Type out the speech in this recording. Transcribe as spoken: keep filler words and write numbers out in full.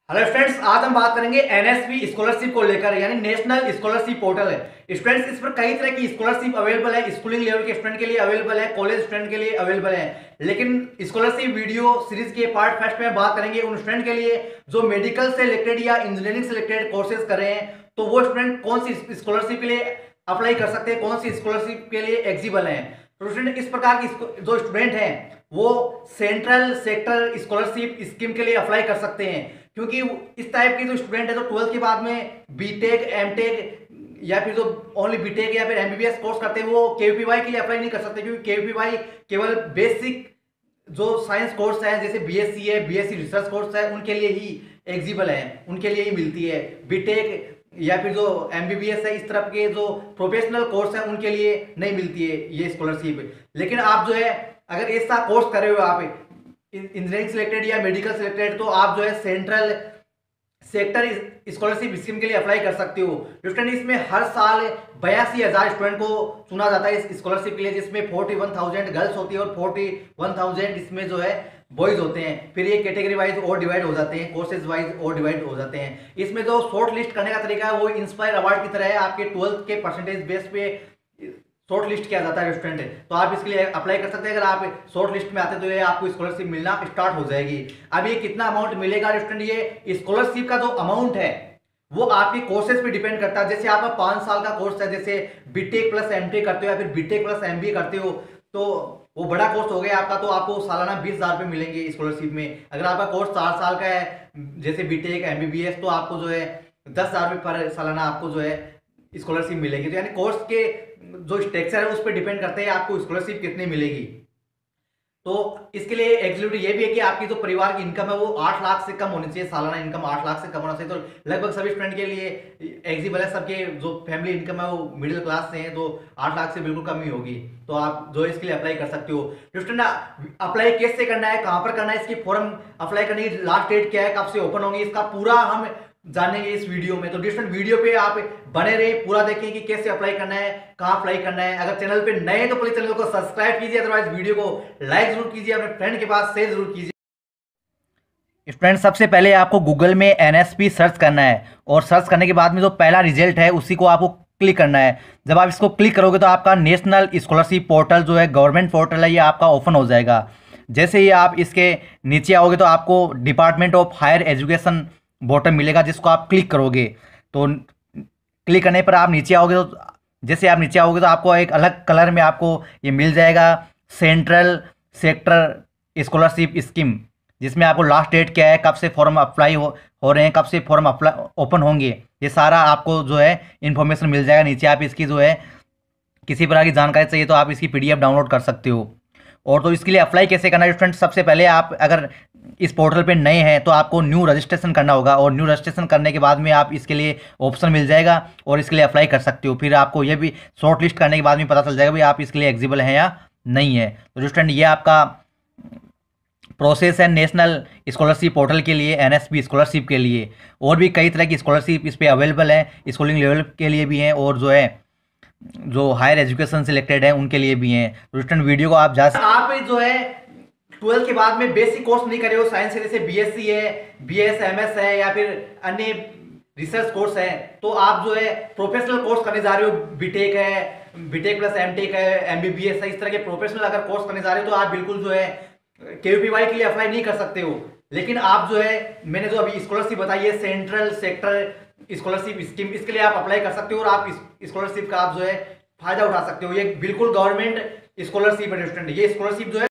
Hello students, आज हम बात करेंगे एनएसपी स्कॉलरशिप को लेकर, यानी नेशनल स्कॉलरशिप पोर्टल है। स्टूडेंट्स, इस पर कई तरह की स्कॉलरशिप अवेलेबल है। स्कूलिंग लेवल के स्टूडेंट के लिए अवेलेबल है, कॉलेज स्टूडेंट के लिए अवेलेबल है। लेकिन स्कॉलरशिप वीडियो सीरीज के पार्ट फर्स्ट में बात करेंगे उन स्टूडेंट के लिए जो मेडिकल से रिलेटेड या इंजीनियरिंग से रिलेटेड कोर्सेज कर रहे हैं। तो वो स्टूडेंट कौन सी स्कॉलरशिप के लिए अप्लाई कर सकते हैं, कौन सी स्कॉलरशिप के लिए एलिजिबल है। तो स्टूडेंट, इस प्रकार की जो स्टूडेंट हैं वो सेंट्रल सेक्टर स्कॉलरशिप स्कीम के लिए अप्लाई कर सकते हैं, क्योंकि इस टाइप के जो स्टूडेंट है तो ट्वेल्थ के बाद में बीटेक, एमटेक या फिर जो ओनली बीटेक या फिर एमबीबीएस कोर्स करते हैं वो केवीपीवाई के लिए अप्लाई नहीं कर सकते, क्योंकि केवीपीवाई केवल बेसिक जो साइंस कोर्स है जैसे बीएससी है, बीएससी रिसर्च कोर्स है, उनके लिए ही एलिजिबल है, उनके लिए ही मिलती है। बीटेक या फिर जो एमबीबीएस है, इस तरफ के जो प्रोफेशनल कोर्स है उनके लिए नहीं मिलती है ये स्कॉलरशिप। लेकिन आप जो है अगर ऐसा कोर्स कर रहे हो आप इंजीनियरिंग सिलेक्टेड या मेडिकल सिलेक्टेड, तो आप जो है सेंट्रल सेक्टर स्कॉलरशिप स्कीम के लिए अप्लाई कर सकते हो। स्टूडेंट, इसमें हर साल बयासी हजार स्टूडेंट को चुना जाता है इस स्कॉलरशिप के लिए, जिसमें फोर्टी वन थाउजेंड गर्ल्स होती है और फोर्टी वन थाउजेंड इसमें जो है बॉयज होते हैं। फिर ये कैटेगरी वाइज और डिवाइड हो जाते हैं, कोर्सेज वाइज और डिवाइड हो जाते हैं। इसमें जो शॉर्ट लिस्ट करने का तरीका है वो इंस्पायर अवार्ड की तरह है, आपके ट्वेल्थ के परसेंटेज बेस पे शॉर्ट लिस्ट किया जाता है स्टूडेंट। तो आप इसके लिए अप्लाई कर सकते हैं। अगर आप शॉर्ट लिस्ट में आते तो ये आपको स्कॉलरशिप मिलना स्टार्ट हो जाएगी। अब ये कितना अमाउंट मिलेगा स्टूडेंट, ये स्कॉलरशिप का जो अमाउंट है वो आपके कोर्सेज पे डिपेंड करता है। जैसे आपका पांच साल का कोर्स है, जैसे बीटेक प्लस एमटेक करते हो या फिर बीटेक प्लस एमबीए करते हो, तो वो बड़ा कोर्स हो गया आपका, तो आपको सालाना बीस हजार रुपये मिलेंगे स्कॉलरशिप में। अगर आपका कोर्स चार साल का है जैसे बीटेक एमबीबीएस, तो आपको जो है दस हजार रुपये पर सालाना आपको जो है स्कॉलरशिप मिलेगी। तो यानी कोर्स के जो स्ट्रक्चर है उस पर डिपेंड करते हैं आपको स्कॉलरशिप कितनी मिलेगी। तो इसके लिए एलिजिबिलिटी ये भी है कि आपकी जो परिवार की इनकम है वो आठ लाख से कम होनी चाहिए, सालाना इनकम आठ लाख से कम होना चाहिए। तो लगभग सभी स्टूडेंट के लिए एलिजिबल है, सबके जो फैमिली इनकम है वो मिडिल क्लास से है, तो आठ लाख से बिल्कुल कम ही होगी। तो आप जो इसके लिए अप्लाई कर सकते हो। स्टूडेंट, अप्लाई कैसे करना है, कहां पर करना है, इसकी फॉर्म अप्लाई करने की लास्ट डेट क्या है, कब से ओपन होंगी, इसका पूरा हम जानेंगे इस वीडियो में। तो डिस्टेंट वीडियो पे आप बने रहे, पूरा देखें कि कैसे अप्लाई करना है, कहां अप्लाई करना है। अगर चैनल पे नए हैं तो प्लीज चैनल को सब्सक्राइब कीजिए, अदरवाइज वीडियो को लाइक जरूर कीजिए, अपने फ्रेंड के पास शेयर जरूर कीजिए। स्टूडेंट, सबसे पहले आपको गूगल में एनएसपी सर्च करना है और सर्च करने के बाद में जो पहला रिजल्ट है उसी को आपको क्लिक करना है। जब आप इसको क्लिक करोगे तो आपका नेशनल स्कॉलरशिप पोर्टल जो है गवर्नमेंट पोर्टल है, ये आपका ओपन हो जाएगा। जैसे ही आप इसके नीचे आओगे तो आपको department of higher education bottom मिलेगा, जिसको आप क्लिक करोगे। तो क्लिक करने पर आप नीचे आओगे, तो जैसे आप नीचे आओगे तो आपको एक अलग कलर में आपको ये मिल जाएगा सेंट्रल सेक्टर स्कॉलरशिप स्कीम, जिसमें आपको लास्ट डेट क्या है, कब से फॉर्म अप्लाई हो हो रहे हैं, कब से फॉर्म अप्लाई ओपन होंगे, ये सारा आपको जो है इन्फॉर्मेशन मिल जाएगा। नीचे आप इसकी जो है किसी प्रकार की जानकारी चाहिए तो आप इसकी पीडीएफ डाउनलोड कर सकते हो। और तो इसके लिए अप्लाई कैसे करना है स्टूडेंट, सबसे पहले आप अगर इस पोर्टल पे नए हैं तो आपको न्यू रजिस्ट्रेशन करना होगा, और न्यू रजिस्ट्रेशन करने के बाद में आप इसके लिए ऑप्शन मिल जाएगा और इसके लिए अप्लाई कर सकते हो। फिर आपको ये भी शॉर्ट लिस्ट करने के बाद में पता चल जाएगा भाई आप इसके लिए एलिजिबल हैं या नहीं है। तो स्टूडेंट, ये आपका प्रोसेस है नेशनल स्कॉलरशिप पोर्टल के लिए, एनएसपी स्कॉलरशिप के लिए। और भी कई तरह की स्कॉलरशिप इस पर अवेलेबल है, स्कूलिंग लेवल के लिए भी हैं और जो है जो हायर एजुकेशन सिलेक्टेड है उनके लिए भी हैं। तो स्टूडेंट, वीडियो को आप जा आप जो है ट्वेल्थ के बाद में बेसिक कोर्स नहीं करे हो साइंस से, जैसे बीएससी है, बीएस एमएस है या फिर अन्य रिसर्च कोर्स है, तो आप जो है प्रोफेशनल कोर्स करने जा रहे हो, बीटेक है, बीटेक प्लस एमटेक है, एमबीबीएस है, इस तरह के प्रोफेशनल अगर कोर्स करने जा रहे हो तो आप बिल्कुल जो है केवीपीवाई के लिए अप्लाई नहीं कर सकते हो। लेकिन आप जो है मैंने जो अभी स्कॉलरशिप बताई है सेंट्रल सेक्टर स्कॉलरशिप स्कीम, इसके लिए आप अप्लाई कर सकते हो और आप इस स्कॉलरशिप का आप जो है फायदा उठा सकते हो। ये बिल्कुल गवर्नमेंट स्कॉलरशिप है स्टूडेंट, ये स्कॉलरशिप जो है